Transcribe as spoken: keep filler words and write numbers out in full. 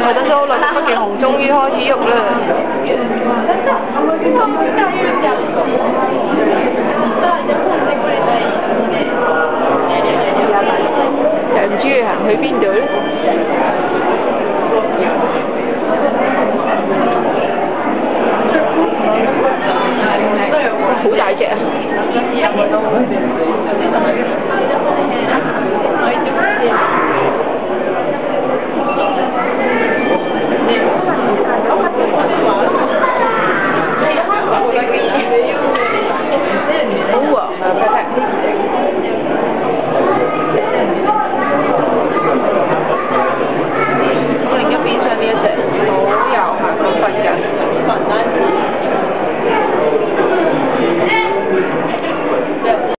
我得蘇啦，北極熊終於開始喐啦。又唔知佢行去邊度咧？